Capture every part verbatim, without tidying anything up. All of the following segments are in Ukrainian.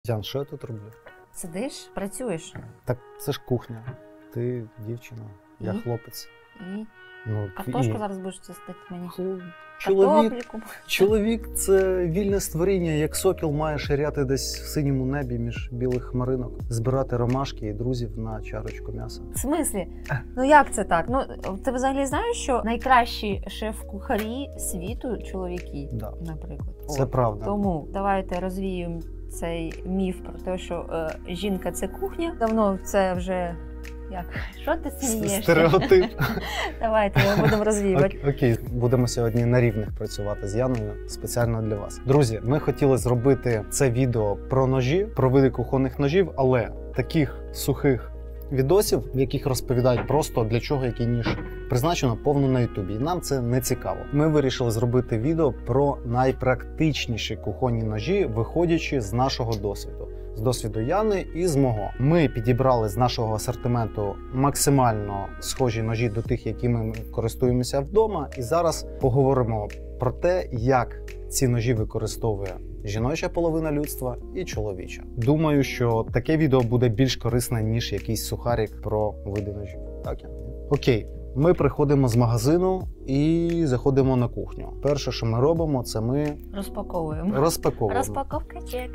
Ян, що я тут роблю? Сидиш, працюєш. Так це ж кухня. Ти дівчина, я І? хлопець. І Ну, картошку і... зараз будеш чистити мені. Чоловік, Картопліку. чоловік – це вільне створіння, як сокіл має ширяти десь в синьому небі між білих хмаринок, збирати ромашки і друзів на чарочку м'яса. В смислі? Ну як це так? Ну, ти взагалі знаєш, що найкращі шеф-кухарі світу – чоловіки, Да. наприклад. Це О, правда. Тому давайте розвіємо цей міф про те, що е, жінка – це кухня. Давно це вже... Як? Що ти смієшся? Стереотип. Давайте, ми будемо розвіювати. Окей, будемо сьогодні на рівних працювати з Яною спеціально для вас. Друзі, ми хотіли зробити це відео про ножі, про види кухонних ножів, але таких сухих відосів, в яких розповідають просто для чого який ніж призначено, повно на ютубі. І нам це не цікаво. Ми вирішили зробити відео про найпрактичніші кухонні ножі, виходячи з нашого досвіду. З досвіду Яни і з мого. Ми підібрали з нашого асортименту максимально схожі ножі до тих, якими ми користуємося вдома. І зараз поговоримо про те, як ці ножі використовує жіноча половина людства і чоловіча. Думаю, що таке відео буде більш корисне, ніж якийсь сухарик про види ножів. Так, Яна? Окей. Ми приходимо з магазину і заходимо на кухню. Перше, що ми робимо, це ми Розпаковуємо. розпаковуємо. Розпаковка чек.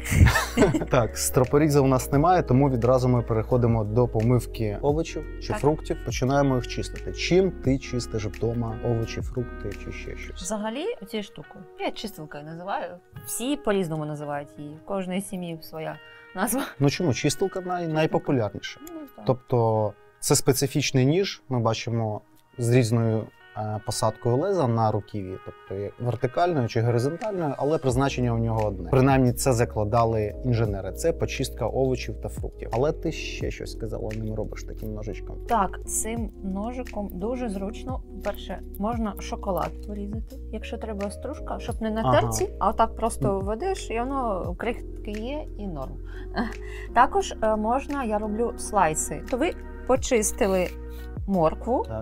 Так, стропоріза у нас немає, тому відразу ми переходимо до помивки овочів чи Так. фруктів. Починаємо їх чистити. Чим ти чистиш вдома овочі, фрукти чи ще щось? Взагалі, цією штукою. Я чистилкою називаю. Всі по-різному називають її. В кожної сім'ї своя назва. Ну чому? Чистилка най... найпопулярніша. Ну, так. Тобто це специфічний ніж, ми бачимо з різною е, посадкою леза на руків'ї, тобто є вертикальною чи горизонтальною, але призначення у нього одне. Принаймні це закладали інженери, це почистка овочів та фруктів. Але ти ще щось сказала, ним робиш таким ножичком. Так, цим ножиком дуже зручно. По-перше, можна шоколад порізати, якщо треба стружка, щоб не на Ага. терці, а отак просто ведеш, і воно крихтки є і норм. Також е, можна, я роблю слайси. То ви почистили моркву, Так.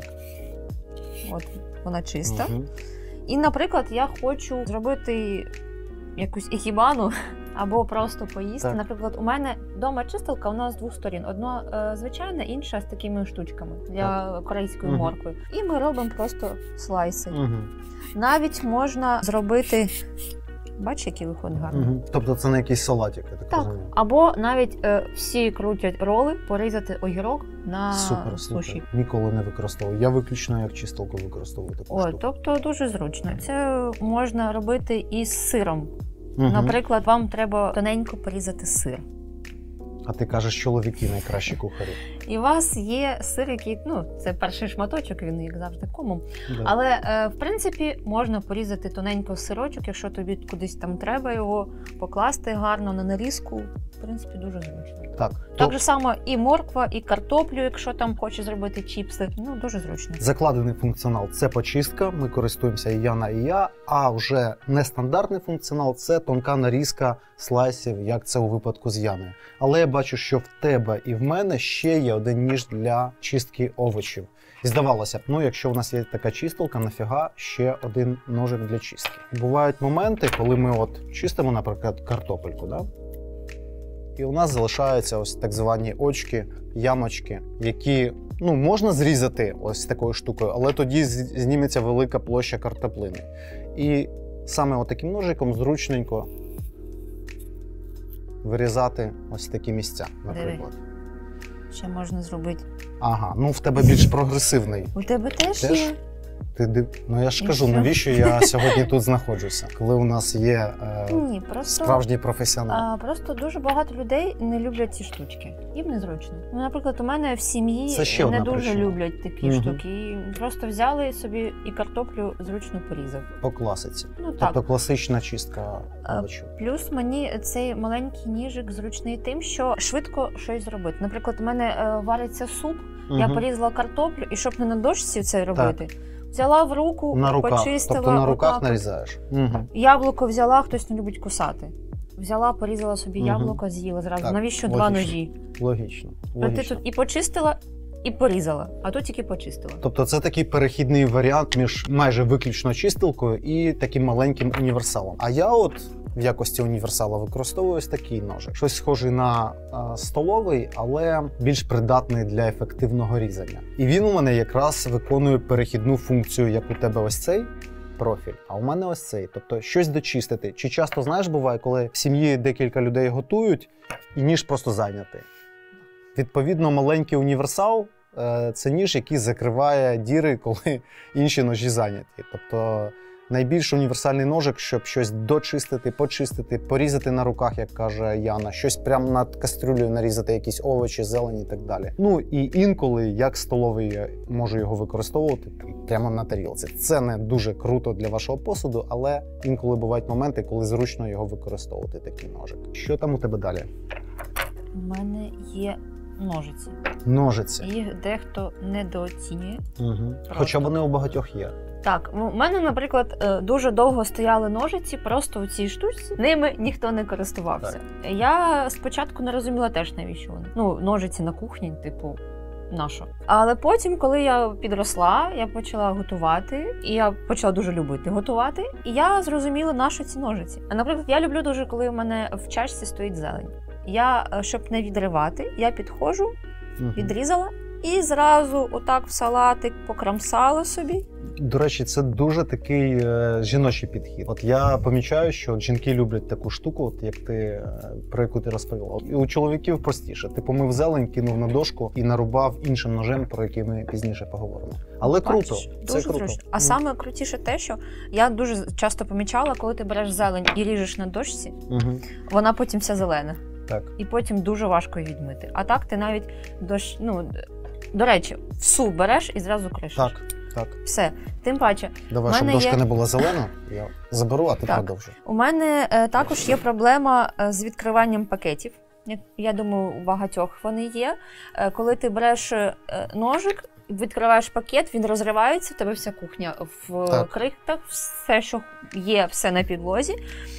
от вона чиста. Угу. І, наприклад, я хочу зробити якусь ікібану або просто поїсти. Так. Наприклад, у мене вдома чистилка, вона з двох сторін. Одна е, звичайна, інша з такими штучками для корейської Мгм. моркви. І ми робимо просто слайси. Угу. Навіть можна зробити, бач, який виходить гарно. Угу. Тобто це не якийсь салатик, я так, Так, розумію. або навіть е, всі крутять роли, порізати огірок на Супер, суші. супер. Ніколи не використовую. Я виключно як чистилку використовую таку О, штуку. тобто дуже зручно. Це можна робити із сиром. Угу. Наприклад, вам треба тоненько порізати сир. А ти кажеш, чоловіки найкращі кухарі. І у вас є сир, який, ну, це перший шматочок, він, як завжди, комом. Да. Але, е, в принципі, можна порізати тоненько сирочок, якщо тобі кудись там треба його покласти гарно на нарізку. В принципі, дуже зручно. Так, Так же само і морква, і картоплю, якщо там хочеш зробити чіпси. Ну, дуже зручно. закладений функціонал – це почистка, ми користуємося і Яна, і я, а вже нестандартний функціонал – це тонка нарізка слайсів, як це у випадку з Яною. Але я бачу, що в тебе і в мене ще є один ніж для чистки овочів. І здавалося б, ну якщо у нас є така чистилка, нафіга ще один ножик для чистки. Бувають моменти, коли ми от чистимо, наприклад, картопельку, да? І у нас залишаються ось так звані очки, ямочки, які, ну, можна зрізати ось такою штукою, але тоді з- зніметься велика площа картоплини. І саме отаким ножиком зручненько вирізати ось такі місця, наприклад. Ще можна зробити. Ага, ну в тебе більш прогресивний. У тебе теж, Теж? є? Ти див... Ну я ж І кажу, що? навіщо я сьогодні тут знаходжуся, коли у нас є е, Ні, просто... справжній професіонал. А, просто дуже багато людей не люблять ці штучки. Їм незручно. Ну, наприклад, у мене в сім'ї Це ще не одна дуже причина. люблять такі Мгм. штуки. І просто взяли собі і картоплю зручно порізав. По класиці. Ну так. Тобто класична чистка А, овочів. Плюс мені цей маленький ніжик зручний тим, що швидко щось зробити. Наприклад, у мене е, вариться суп, я Мгм. порізала картоплю, і щоб не на дошці це робити, взяла в руку, На руках, почистила. тобто на руках отак. нарізаєш. Угу. Яблуко взяла, хтось не любить кусати. Взяла, порізала собі Мгм. яблуко, з'їла зразу. Так, Навіщо логічно. два ножі? Логічно. А ти Логічно. тут і почистила, і порізала, а тут тільки почистила. Тобто це такий перехідний варіант між майже виключно чистилкою і таким маленьким універсалом. А я от в якості універсала використовую ось такий ножик. Щось схожий на а, столовий, але більш придатний для ефективного різання. І він у мене якраз виконує перехідну функцію, як у тебе ось цей профіль, а у мене ось цей. Тобто щось дочистити. Чи часто, знаєш, буває, коли в сім'ї декілька людей готують, і ніж просто зайнятий. Відповідно, маленький універсал – це ніж, який закриває діри, коли інші ножі зайняті. Тобто найбільш універсальний ножик, щоб щось дочистити, почистити, порізати на руках, як каже Яна, щось прямо над кастрюлею нарізати, якісь овочі, зелені і так далі. Ну і інколи, як столовий, я можу його використовувати прямо на тарілці. Це не дуже круто для вашого посуду, але інколи бувають моменти, коли зручно його використовувати, такий ножик. Що там у тебе далі? У мене є ножиці. Ножиці. Їх дехто недооцінює. Угу. Хоча вони у багатьох є. Так, у мене, наприклад, дуже довго стояли ножиці просто у цій штучці. Ними ніхто не користувався. Так. Я спочатку не розуміла теж, навіщо вони. Ну, ножиці на кухні, типу, нащо. Але потім, коли я підросла, я почала готувати, і я почала дуже любити готувати, і я зрозуміла, нащо ці ножиці. А, наприклад, я люблю дуже, коли у мене в чашці стоїть зелень. Я, щоб не відривати, я підходжу, угу. відрізала і зразу отак в салатик покрамсала собі. До речі, це дуже такий е, жіночий підхід. От я помічаю, що жінки люблять таку штуку, от як ти, е, про яку ти розповіла. І у чоловіків простіше. Ти помив зелень, кинув на дошку і нарубав іншим ножем, про який ми пізніше поговоримо. Але Бачиш, круто. Дуже це круто. зручно. А mm. саме крутіше те, що я дуже часто помічала, коли ти береш зелень і ріжеш на дошці, угу. вона потім вся зелена. Так. І потім дуже важко її відмити. А так ти навіть, дощ, ну, до речі, всу береш і зразу кришиш. Так, так. Все. Тим паче. Давай, щоб дошка є... не була зелена, я заберу, а ти так. продовжуй. У мене е, також є проблема з відкриванням пакетів. Я думаю, у багатьох вони є. Е, коли ти береш е, ножик, відкриваєш пакет, він розривається, у тебе вся кухня в так. крихтах, все, що є, все на підлозі.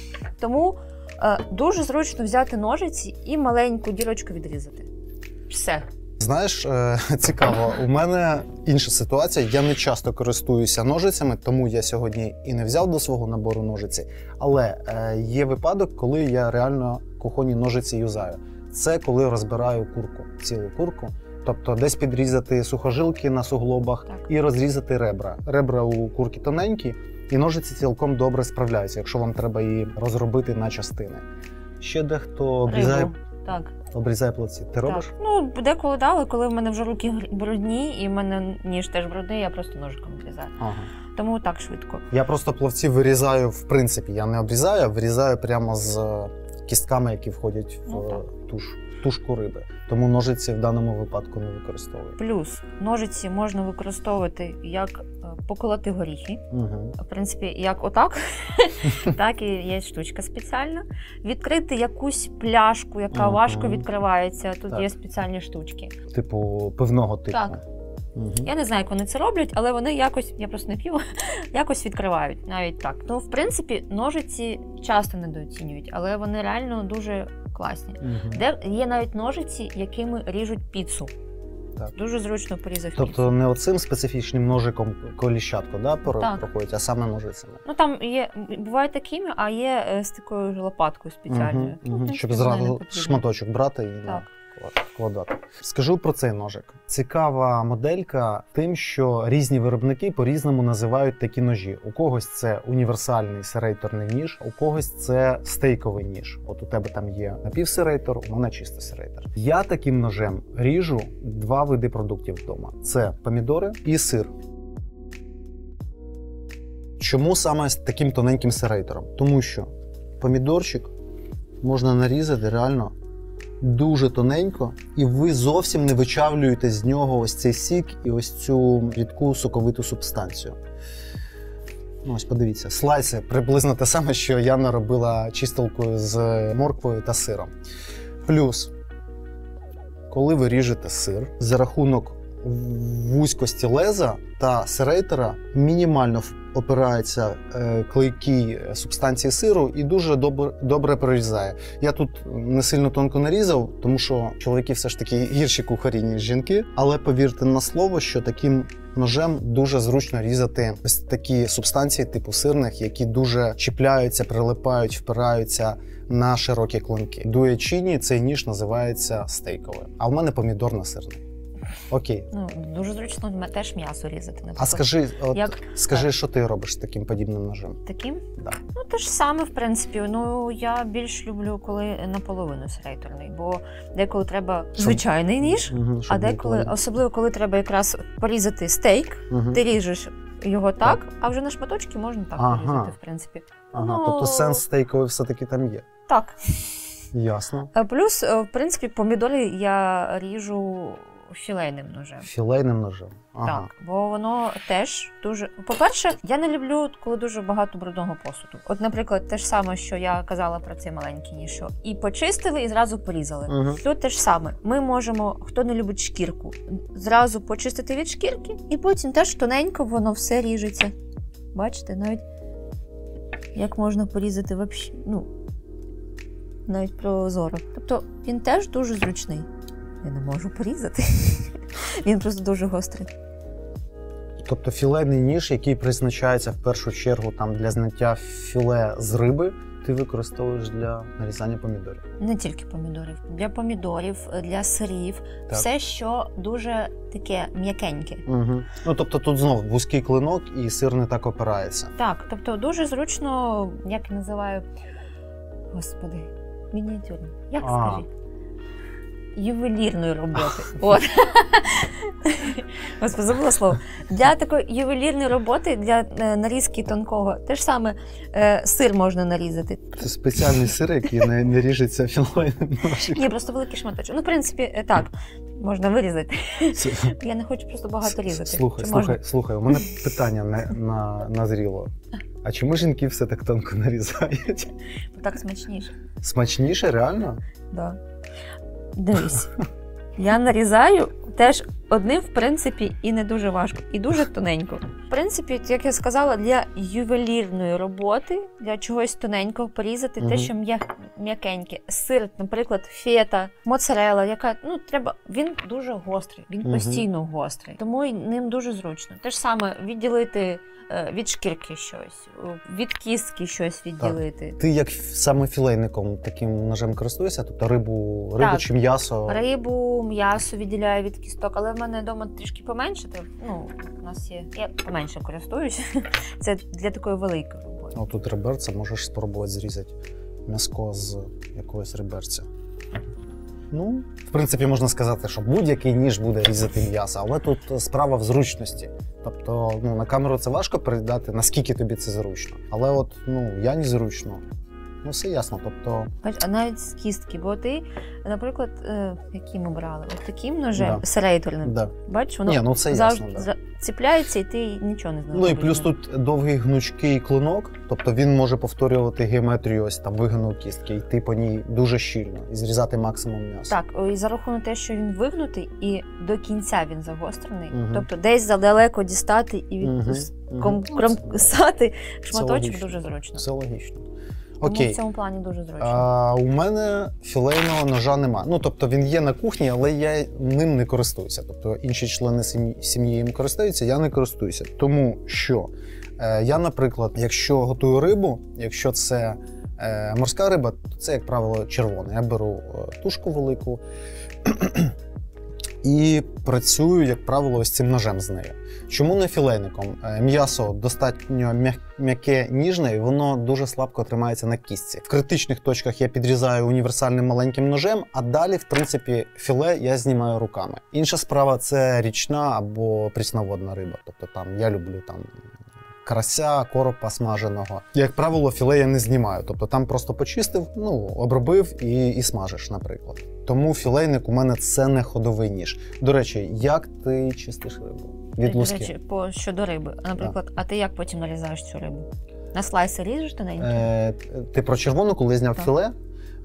Тому е, дуже зручно взяти ножиці і маленьку дірочку відрізати. Все. Знаєш, цікаво, у мене інша ситуація. Я не часто користуюся ножицями, тому я сьогодні і не взяв до свого набору ножиці. Але є випадок, коли я реально кухонні ножиці юзаю. Це коли розбираю курку, цілу курку. Тобто десь підрізати сухожилки на суглобах так. і розрізати ребра. Ребра у курки тоненькі, і ножиці цілком добре справляються, якщо вам треба її розробити на частини. Ще дехто обрізає... Рибу. Так. Обрізає плоці. Ти робиш? Так. Ну, деколи дали, коли в мене вже руки брудні, і в мене ніж теж брудний, я просто ножиком обрізаю. Ага. Тому так швидко. Я просто плавці вирізаю, в принципі, я не обрізаю, а вирізаю прямо з кістками, які входять в ну, туш, тушку риби. Тому ножиці в даному випадку не використовую. Плюс ножиці можна використовувати як поколоти горіхи. Угу. В принципі, як отак, так і є штучка спеціальна. Відкрити якусь пляшку, яка угу. важко відкривається. Тут так. є спеціальні штучки. Типу пивного типу. Так. Угу. Я не знаю, як вони це роблять, але вони якось, я просто не п'ю, якось відкривають. Навіть так. Ну, в принципі, ножиці часто недооцінюють, але вони реально дуже класні. Угу. Де є навіть ножиці, якими ріжуть піцу. Так. Дуже зручно порізав піцу. Тобто не оцим специфічним ножиком коліщатку, да, проходять, а саме ножицями? Ну там є, бувають такими, а є з такою лопаткою спеціальною. Угу, угу. Щоб зразу шматочок брати і так. вкладати. Скажу про цей ножик. Цікава моделька тим, що різні виробники по-різному називають такі ножі. У когось це універсальний серейторний ніж, у когось це стейковий ніж. От у тебе там є напівсерейтор, у мене чисто серейтор. Я таким ножем ріжу два види продуктів вдома. Це помідори і сир. Чому саме з таким тоненьким серейтором? Тому що помідорчик можна нарізати реально дуже тоненько, і ви зовсім не вичавлюєте з нього ось цей сік і ось цю рідку соковиту субстанцію. Ну, ось подивіться, слайси приблизно те саме, що Яна робила чистилкою з морквою та сиром. Плюс, коли ви ріжете сир, за рахунок вузькості леза та серейтера мінімально опирається е, клейкі субстанції сиру і дуже добре, добре прорізає. Я тут не сильно тонко нарізав, тому що чоловіки все ж таки гірші кухарі, ніж жінки. Але повірте на слово, що таким ножем дуже зручно різати ось такі субстанції типу сирних, які дуже чіпляються, прилипають, впираються на широкі клинки. Дуечіні цей ніж називається стейковий, а в мене помідорно-сирний. Окей. Ну, дуже зручно теж м'ясо різати. Наприклад. А скажи, от, Як... скажи, що ти робиш з таким подібним ножем? Таким? Да. Ну, те ж саме, в принципі. Ну, я більш люблю, коли наполовину серейторний, бо деколи треба Щоб... звичайний ніж, угу, а деколи, наполовину. Особливо, коли треба якраз порізати стейк, угу. Ти ріжеш його так, так, а вже на шматочки можна так ага. порізати, в принципі. Ага, ну... тобто сенс стейковий все-таки там є? Так. Ясно. Плюс, в принципі, помідори я ріжу філейним ножем. Філейним ножем? Ага. Так, бо воно теж дуже... По-перше, я не люблю, коли дуже багато брудного посуду. От, наприклад, те ж саме, що я казала про цей маленький ніж, що і почистили, і зразу порізали. Угу. Тут те ж саме. Ми можемо, хто не любить шкірку, зразу почистити від шкірки, і потім теж тоненько воно все ріжеться. Бачите, навіть як можна порізати вообще, ну, навіть прозоро. Тобто він теж дуже зручний. Я не можу порізати. Він просто дуже гострий. Тобто філейний ніж, який призначається в першу чергу там, для зняття філе з риби, ти використовуєш для нарізання помідорів? Не тільки помідорів. Для помідорів, для сирів. Так. Все, що дуже таке м'якеньке. Угу. Ну, тобто тут знов вузький клинок і сир не так опирається. Так, тобто дуже зручно, як я називаю, господи, мініатюрно. Як а. скажіть? Ювелірної роботи. От. Ось забула слово. Для такої ювелірної роботи, для нарізки тонкого, те ж саме е, сир можна нарізати. Це спеціальний сир, який не, не ріжеться філейним ножем. Ні, просто великий шматочок. Ну, в принципі, так, можна вирізати. Це... Я не хочу просто багато різати. Слухай, слухай, слухай, у мене питання на, на, назріло. А чому жінки все так тонко нарізають? Бо так смачніше. Смачніше, реально? Так. Да. Дивись, я нарізаю теж одним, в принципі, і не дуже важко, і дуже тоненько. В принципі, як я сказала, для ювелірної роботи, для чогось тоненького порізати, угу. те, що м'якеньке. Сир, наприклад, фета, моцарелла, яка, ну, треба, він дуже гострий, він угу. постійно гострий, тому і ним дуже зручно. Те ж саме відділити від шкірки щось, від кістки щось відділити. Так. Ти як саме філейником таким ножем користуєшся? Тобто рибу, рибу так. чи м'ясо? Рибу, м'ясо відділяю від кісток, але в мене вдома трішки поменше, то, ну, у нас є, я поменше користуюся. Це для такої великої роботи. Ну, тут реберця, можеш спробувати зрізати м'яско з якогось реберця. Ну, в принципі, можна сказати, що будь-який ніж буде різати м'ясо, але тут справа в зручності. Тобто, ну, на камеру це важко передати, наскільки тобі це зручно. Але от, ну, я не зручно. Ну, все ясно, тобто... А навіть з кістки, бо ти, наприклад, е, які ми брали? От таким ножем, да. серейторним. Да. Бачиш, воно Ні, ну, це завжди ясно, да. ціпляється, і ти нічого не знаєш. Ну, і плюс тут довгий гнучкий клинок, тобто він може повторювати геометрію ось там вигину кістки, йти по ній дуже щільно і зрізати максимум м'яса. Так, і за рахунок те, що він вигнутий, і до кінця він загострений, угу. тобто десь задалеко дістати і від... угу. кромсати шматочок дуже зручно. Все логічно. Окей. Тому в цьому плані дуже зручно. А, у мене філейного ножа нема. Ну, тобто він є на кухні, але я ним не користуюся. Тобто інші члени сім'ї, сім'ї їм користуються, я не користуюся. Тому що е, я, наприклад, якщо готую рибу, якщо це е, морська риба, то це, як правило, червона. Я беру е, тушку велику і працюю, як правило, ось цим ножем з нею. Чому не філейником? М'ясо достатньо м'яке, ніжне, і воно дуже слабко тримається на кістці. В критичних точках я підрізаю універсальним маленьким ножем, а далі, в принципі, філе я знімаю руками. Інша справа – це річна або прісноводна риба. Тобто там я люблю там карася, коропа смаженого. Як правило, філе я не знімаю. Тобто там просто почистив, ну, обробив і, і смажиш, наприклад. Тому філейник у мене це не ходовий ніж. До речі, як ти чистиш рибу? Від До речі, по, щодо риби. Наприклад, да. А ти як потім нарізаєш цю рибу? На слайси ріжеш тоненькі? Е, ти про червону, коли я зняв так. філе?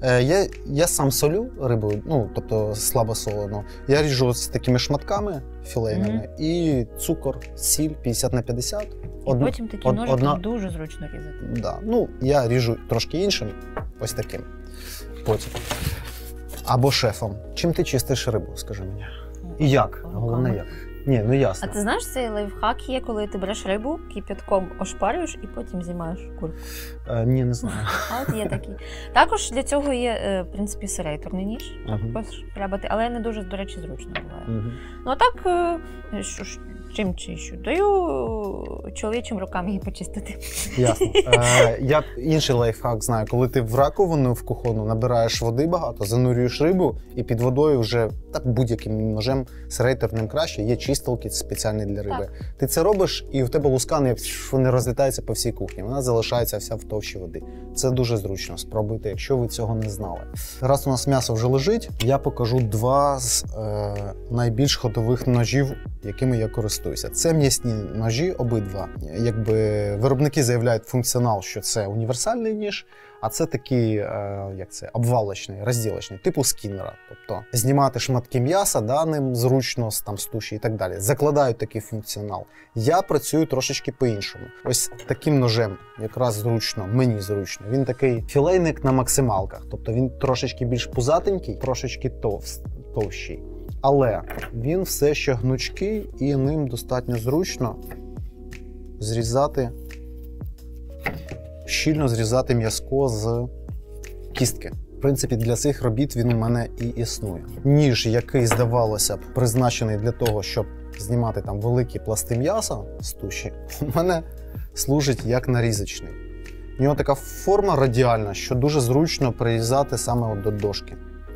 Е, я, я сам солю рибу, ну, тобто слабо солену. Я ріжу з такими шматками філейними mm-hmm. і цукор, сіль п'ятдесят на п'ятдесят. І Одну, потім такі од, ножики одна... дуже зручно різати. Да. Ну, я ріжу трошки іншим, ось таким. Потім. Або шефом. Чим ти чистиш рибу, скажи мені? І як? Головне як? Ні, ну ясно. А ти знаєш, цей лайфхак є, коли ти береш рибу, кип'ятком ошпарюєш і потім знімаєш кульку? Е, ні, не знаю. А от є такий. Також для цього є, в принципі, серейторний ніж, uh-huh. шкрябати, але не дуже, до речі, зручно буває. Uh-huh. Ну а так, що ж, чим чищу? Даю чоловічим рукам її почистити. Ясно. Е, я інший лайфхак знаю. Коли ти в раковину в кухонну набираєш води багато, занурюєш рибу і під водою вже так будь-яким ножем серейторним краще, є чистилки спеціальні для риби. Так. Ти це робиш, і в тебе луска не, не розлітається по всій кухні. Вона залишається вся в товщі води. Це дуже зручно. Спробуйте, якщо ви цього не знали. Раз у нас м'ясо вже лежить, я покажу два з е, найбільш ходових ножів, якими я користуюся. Це м'ясні ножі обидва. Якби виробники заявляють функціонал, що це універсальний ніж, а це такий, е, як це, обвалочний, розділочний, типу скіннера. Тобто знімати шматки м'яса, да, ним зручно, там, з туші і так далі. Закладають такий функціонал. Я працюю трошечки по-іншому. Ось таким ножем якраз зручно, мені зручно. Він такий філейник на максималках. Тобто він трошечки більш пузатенький, трошечки товс, товщий. Але він все ще гнучкий і ним достатньо зручно зрізати, щільно зрізати м'яско з кістки. В принципі, для цих робіт він у мене і існує. Ніж, який, здавалося б, призначений для того, щоб знімати там великі пласти м'яса з туші, у мене служить як нарізочний. У нього така форма радіальна, що дуже зручно прирізати саме от до дошки.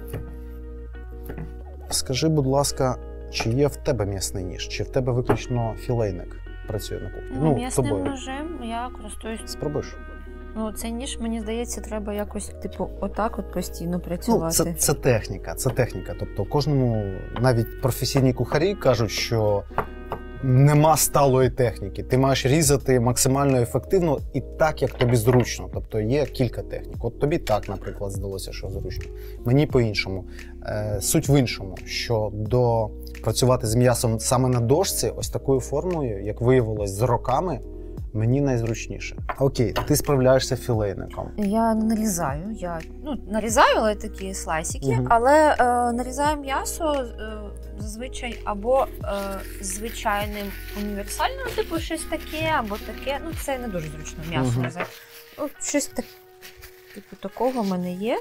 Скажи, будь ласка, чи є в тебе м'ясний ніж? Чи в тебе виключно філейник працює на кухні? Ну, м'ясним тобою. Ножем я користуюсь. Спробуєш? Ну, цей ніж, мені здається, треба якось, типу, отак от постійно працювати. Ну, це, це техніка, це техніка. Тобто кожному, навіть професійні кухарі кажуть, що нема сталої техніки. Ти маєш різати максимально ефективно і так, як тобі зручно. Тобто є кілька технік. От тобі так, наприклад, здалося, що зручно. Мені по-іншому. Е, суть в іншому, що до працювати з м'ясом саме на дошці, ось такою формою, як виявилось з роками, мені найзручніше. Окей, ти справляєшся філейником. Я не нарізаю. Я ну, нарізаю, але такі слайсики, угу. але е, нарізаю м'ясо е, зазвичай або е, звичайним універсальним, типу щось таке, або таке. Ну, це не дуже зручно м'ясо угу. нарізати. Ну, щось так, типу такого в мене є.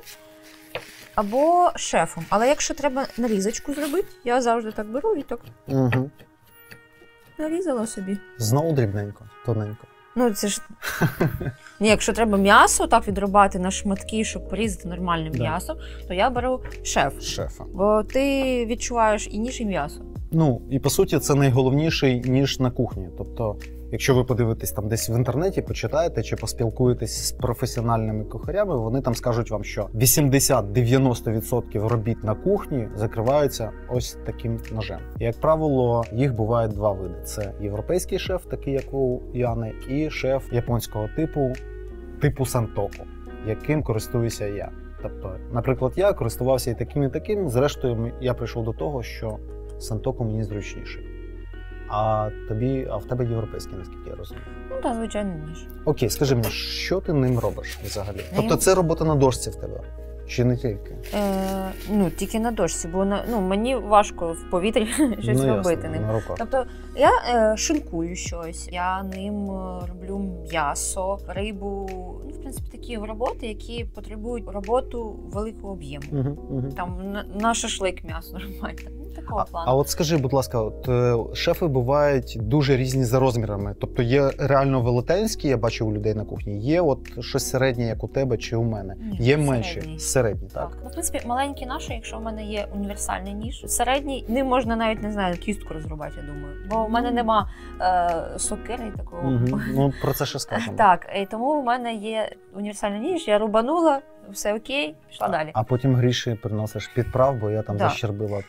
Або шефом. Але якщо треба нарізочку зробити, я завжди так беру і так угу. нарізала собі. Знову дрібненько, тоненько. Ну, це ж... Ні, якщо треба м'ясо так відрубати на шматки, щоб порізати нормальне да. м'ясо, то я беру шеф. Шефа. Бо ти відчуваєш і ніж, і м'ясо. Ну, і по суті, це найголовніший ніж на кухні. Тобто, якщо ви подивитесь там десь в інтернеті, почитаєте чи поспілкуєтесь з професіональними кухарями, вони там скажуть вам, що вісімдесят-дев'яносто відсотків робіт на кухні закриваються ось таким ножем. І, як правило, їх буває два види. Це європейський шеф, такий як у Яни, і шеф японського типу, типу Сантоку, яким користуюся я. Тобто, наприклад, я користувався і таким, і таким. Зрештою, я прийшов до того, що Сантоку мені зручніший. А тобі, а в тебе європейський, наскільки я розумію? Ну так, звичайно, ніж. Окей, скажи мені, що ти ним робиш взагалі? Не тобто це робота на дошці в тебе? Чи не тільки? Е, ну, тільки на дошці, бо на, ну, мені важко в повітрі щось ну, робити ясно, ним. На руках. Тобто я е, шинкую щось, я ним роблю м'ясо, рибу. Ну, в принципі, такі роботи, які потребують роботу великого об'єму. Угу, угу. Там на, на шашлик м'ясо робити. Такого а, плану. А от скажи, будь ласка, от, шефи бувають дуже різні за розмірами. Тобто є реально велетенські, я бачу у людей на кухні, є от щось середнє, як у тебе чи у мене. Ні, є менші, середні, так? Так. Ну, в принципі, маленький наш, якщо в мене є універсальний ніж, середній, ним можна навіть, не знаю, кістку розрубати, я думаю. Бо в мене нема е, сокири такого. Угу. Ну, про це ще скажемо. Так, і тому в мене є універсальний ніж, я рубанула, все окей, пішла а, далі. А потім гріші приносиш підправ, бо я там да. защербила кістку.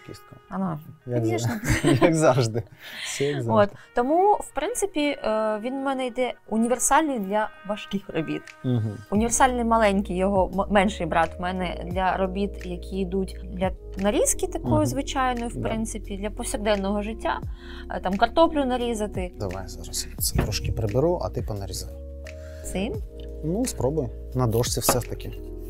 Ага. Як, Звісно. як завжди. Все як завжди. От. Тому, в принципі, е, він в мене йде універсальний для важких робіт. Угу. Універсальний маленький, його м- менший брат в мене для робіт, які йдуть для нарізки такої Мгм. звичайної, в Да. принципі, для повсякденного життя. Е, Там картоплю нарізати. Давай зараз я це трошки приберу, а ти понарізай. Цим. Ну, спробуй. На дошці все-таки.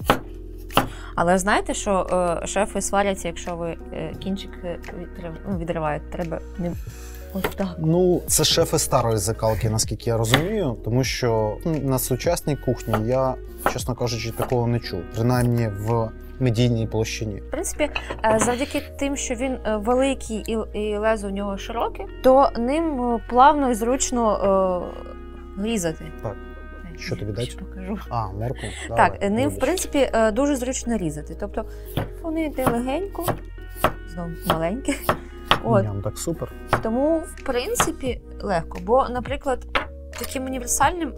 Але знаєте, що е, шефи сваряться, якщо ви е, кінчик е, відрив- ну, відриваєте, треба не ось так. Ну, це шефи старої закалки, наскільки я розумію, тому що ну, на сучасній кухні я, чесно кажучи, такого не чув. Принаймні в медійній площині. В принципі, е, завдяки тим, що він е, великий і, і лезо в нього широке, то ним е, плавно і зручно е, різати. Так. Що тобі дати? Ще покажу. А, морку? Так, ним, в принципі, е, дуже зручно різати. Тобто вони йде легенько, знову маленьке. От. Ням, так супер. Тому, в принципі, легко. Бо, наприклад, таким універсальним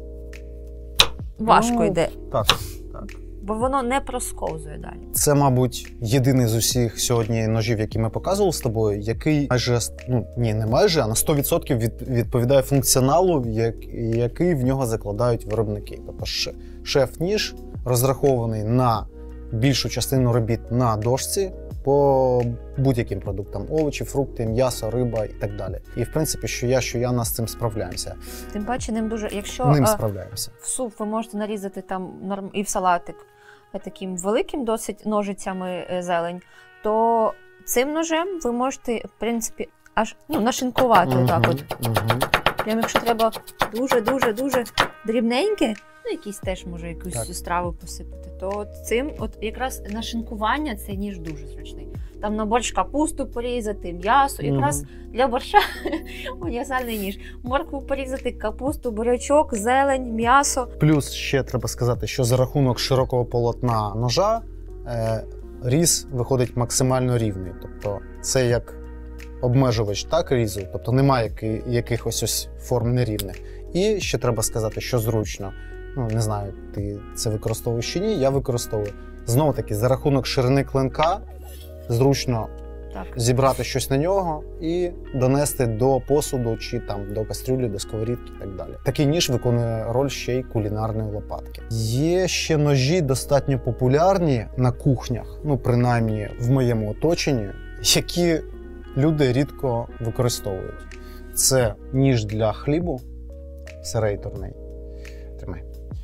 важко Ну, йде, Так, так. бо воно не просковзує далі. Це, мабуть, єдиний з усіх сьогодні ножів, які ми показували з тобою, який майже, ну, ні, не майже, а на сто відсотків від, відповідає функціоналу, як, який в нього закладають виробники. Тобто ше- шеф-ніж розрахований на більшу частину робіт на дошці по будь-яким продуктам: овочі, фрукти, м'ясо, риба і так далі. І, в принципі, що я, що я, з цим справляємося. Тим паче, ним дуже, якщо Ним е, справляємося. в суп ви можете нарізати там норм... і в салатик е, таким великим досить ножицями е, зелень, то цим ножем ви можете, в принципі, аж ну, нашинкувати Мгм, отак от. мгм. Прямо якщо треба дуже-дуже-дуже дрібненьке, ну якісь теж може якусь Так. страву посипати, то от цим от якраз нашинкування цей ніж дуже зручний. Там на борщ капусту порізати, м'ясо, якраз Мгм. для борща універсальний ніж. Моркву порізати, капусту, бурячок, зелень, м'ясо. Плюс ще треба сказати, що за рахунок широкого полотна ножа е, різ виходить максимально рівний. Тобто це як обмежувач так різу, тобто немає які, якихось ось форм нерівних. І ще треба сказати, що зручно. Ну, не знаю, ти це використовуєш чи ні, я використовую. Знову таки, за рахунок ширини клинка зручно Так. зібрати щось на нього і донести до посуду чи там до кастрюлі, до сковорідки і так далі. Такий ніж виконує роль ще й кулінарної лопатки. Є ще ножі достатньо популярні на кухнях, ну принаймні в моєму оточенні, які люди рідко використовують. Це ніж для хлібу, серейторний, тримай,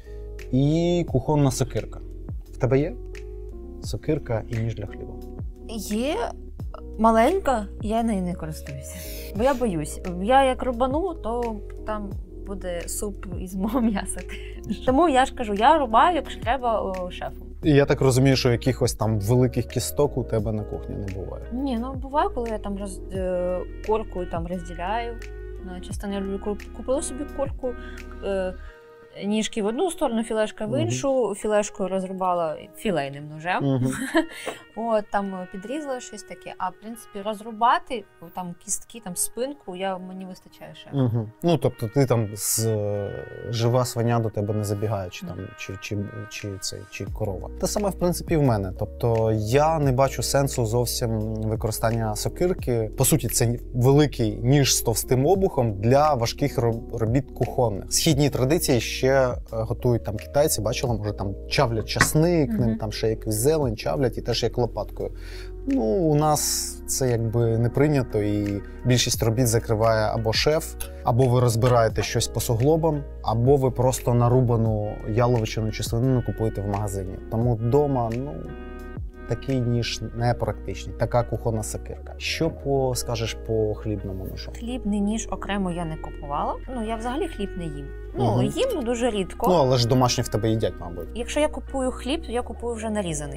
і кухонна сокирка. В тебе є сокирка і ніж для хлібу? Є маленька, я нею не користуюся. Бо я боюсь. Я як рубану, то там буде суп із мого м'яса. Тому я ж кажу, я рубаю, якщо треба, о, шефом. І я так розумію, що якихось там великих кісток у тебе на кухні не буває. Ні, ну буває, коли я там роз... е, корку там розділяю. На частину я люблю куп- купила собі корку, е, ніжки в одну сторону, філешка в Мгм. іншу. Філешкою розрубала філейним ножем. Угу. От, там підрізала щось таке. А в принципі розрубати там кістки, там спинку, я, мені вистачає ще. Угу. Ну, тобто ти там з е, жива свиня до тебе не забігає, чи там, чи, чи, чи, чи, чи корова. Те саме, в принципі, в мене. Тобто я не бачу сенсу зовсім використання сокирки. По суті, це великий ніж з товстим обухом для важких роб- робіт кухонних. Східні традиції ще е, готують там китайці, бачила, може там чавлять часник, Мгм. ним там ще якусь зелень чавлять і теж як лопаткою. Ну, у нас це якби не прийнято, і більшість робіт закриває або шеф, або ви розбираєте щось по суглобам, або ви просто нарубану яловичину чи свинину купуєте в магазині. Тому вдома, ну, такий ніж непрактичний, така кухонна сокирка. Що по, скажеш по хлібному ножу? Хлібний ніж окремо я не купувала. Ну, я взагалі хліб не їм. Ну, Мгм. їм, ну, дуже рідко. Ну, але ж домашні в тебе їдять, мабуть. Якщо я купую хліб, то я купую вже нарізаний.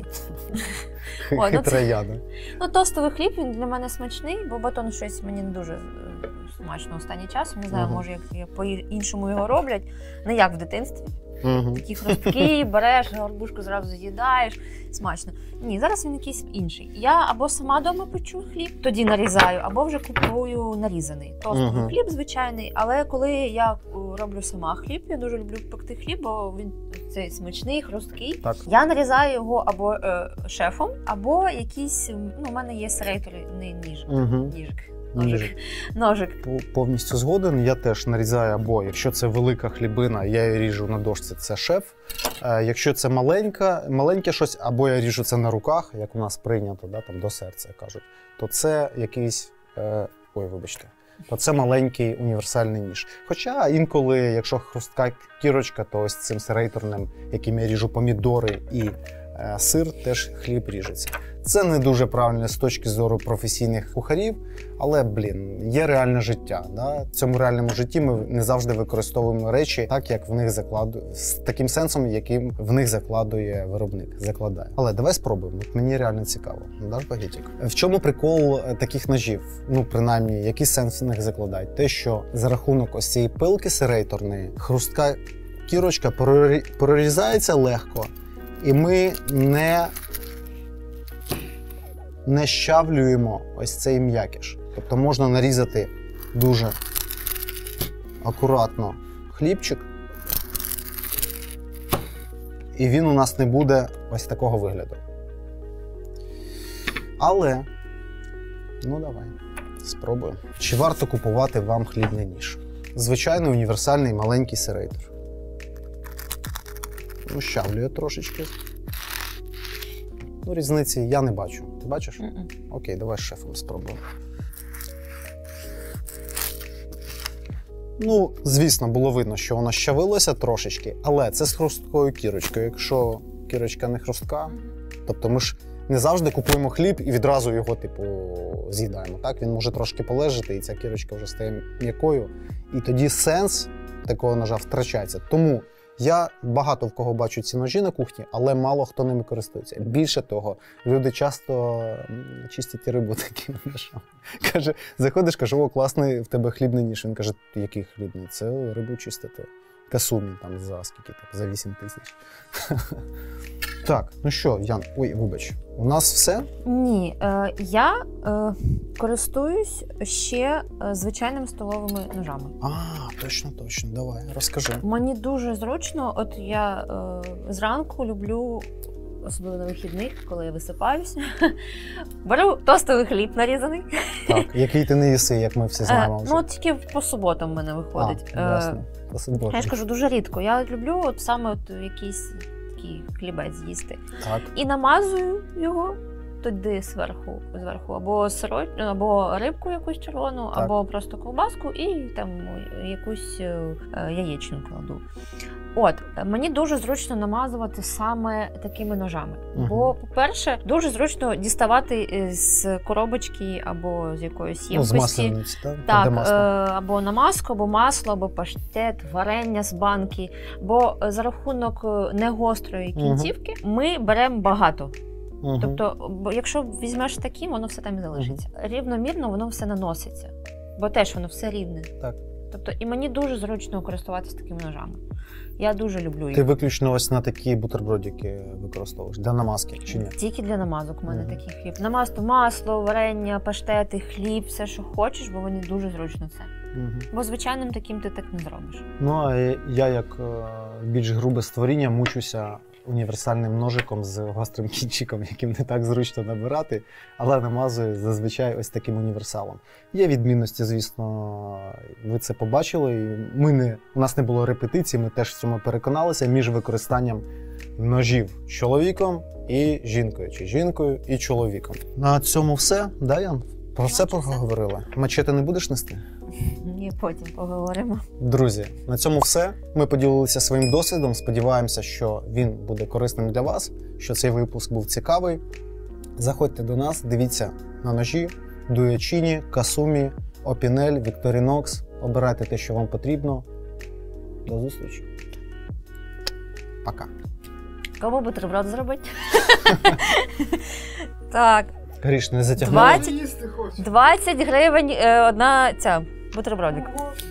Ой, ну Хитра це- яда. Ну, тостовий хліб, він для мене смачний, бо батон щось мені не дуже е, смачно останнім часом. Не знаю, Мгм. може, як, як по-іншому його роблять. Не як в дитинстві. Угу. Такі хрусткі, береш, горбушку зразу з'їдаєш. Смачно. Ні, зараз він якийсь інший. Я або сама вдома печу хліб, тоді нарізаю, або вже купую нарізаний. Тостовий Мгм. хліб звичайний, але коли я е, роблю сама хліб, я дуже люблю пекти хліб, бо він цей смачний, хрусткий. Так. Я нарізаю його або е, шефом, або якийсь, ну, у мене є серейторний ніж. Угу. Ніжик. Ножик. Ножик. Повністю згоден. Я теж нарізаю, або якщо це велика хлібина, я її ріжу на дошці, це шеф. Е, якщо це маленька, маленьке щось, або я ріжу це на руках, як у нас прийнято, да, там, до серця кажуть, то це якийсь, е, ой, вибачте, то це маленький універсальний ніж. Хоча інколи, якщо хрустка кірочка, то ось цим серейторним, яким я ріжу помідори і е, сир, теж хліб ріжеться. Це не дуже правильно з точки зору професійних кухарів, але, блін, є реальне життя. Да? В цьому реальному житті ми не завжди використовуємо речі так, як в них закладу... з таким сенсом, яким в них закладує виробник, закладає. Але давай спробуємо, мені реально цікаво. Даш багетик? В чому прикол таких ножів? Ну, принаймні, який сенс в них закладають? Те, що за рахунок ось цієї пилки серейторної, хрустка кірочка прорізається легко, і ми не... не щавлюємо ось цей м'якіш. Тобто можна нарізати дуже акуратно хлібчик, і він у нас не буде ось такого вигляду. Але, ну давай, спробуємо. Чи варто купувати вам хлібний ніж? Звичайний універсальний маленький серейтор. Ну, щавлює трошечки. Ну, різниці я не бачу. Ти бачиш? Mm-mm. Окей, давай з шефом спробуємо. Ну, звісно, було видно, що воно щавилося трошечки, але це з хрусткою кірочкою. Якщо кірочка не хрустка, тобто ми ж не завжди купуємо хліб і відразу його, типу, з'їдаємо. Так? Він може трошки полежати, і ця кірочка вже стає м'якою. І тоді сенс такого ножа втрачається. Тому я багато в кого бачу ці ножі на кухні, але мало хто ними користується. Більше того, люди часто чистять рибу такими ножами. Каже, заходиш, каже, о, класний в тебе хлібний ніж. Він каже, який хлібний? Це рибу чистити. Касумі там за скільки там, за вісім тисяч. Так, ну що, Ян, ой, вибач, у нас все? Ні, е, я е, користуюсь ще е, звичайними столовими ножами. А, точно, точно, давай, розкажи. Мені дуже зручно, от я е, зранку люблю, особливо на вихідних, коли я висипаюся, беру тостовий хліб нарізаний. Так, який ти не їси, як ми всі знаємо. Е, ну, от тільки по суботам в мене виходить. А, ясно, по суботам. Я ж кажу, дуже рідко. Я люблю от саме от якийсь такий хлібець з'їсти. Так. І намазую його туди зверху, зверху або сироч, або рибку якусь червону, так. або просто ковбаску і там якусь яєчню кладу. От, мені дуже зручно намазувати саме такими ножами. Uh-huh. Бо, по-перше, дуже зручно діставати з коробочки або з якоїсь ємкості. Ну, з маслениці, так? Так, е- або намазку, або масло, або паштет, варення з банки. Бо за рахунок негострої кінцівки uh-huh. ми беремо багато. Uh-huh. Тобто, бо якщо візьмеш таким, воно все там і залишиться. Uh-huh. Рівномірно воно все наноситься. Бо теж воно все рівне. Так. Тобто, і мені дуже зручно користуватися такими ножами. Я дуже люблю їх. Ти виключно ось на такі бутербродики використовуєш? Для намазки чи ні? Тільки для намазок у мене mm-hmm. такий хліб. Намазку масло, варення, паштети, хліб, все, що хочеш, бо мені дуже зручно це. Mm-hmm. Бо звичайним таким ти так не зробиш. Ну, а я, як більш грубе створіння, мучуся універсальним ножиком з гострим кінчиком, яким не так зручно набирати, але намазую зазвичай ось таким універсалом. Є відмінності, звісно, ви це побачили. Ми не, у нас не було репетицій, ми теж в цьому переконалися між використанням ножів чоловіком і жінкою, чи жінкою і чоловіком. На цьому все, да, Ян? Про все поговорили. Мачете не будеш нести? Ні, потім поговоримо. Друзі, на цьому все. Ми поділилися своїм досвідом. Сподіваємося, що він буде корисним для вас, що цей випуск був цікавий. Заходьте до нас, дивіться на ножі, дуячині, касумі, опінель, вікторінокс. Обирайте те, що вам потрібно. До зустрічі. Пока. Кому бутерброд зробити? Так. Гріш, не затягнули? двадцять гривень одна ця бутербродик.